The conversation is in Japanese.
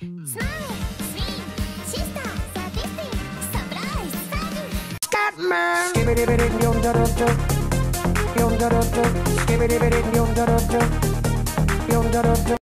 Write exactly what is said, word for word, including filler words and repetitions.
スマイルスインシスターサーティスティンサプライズサービススカットマン Skibidi bidi yum da da da yum da da da Skibidi bidi yum da da da yum da da da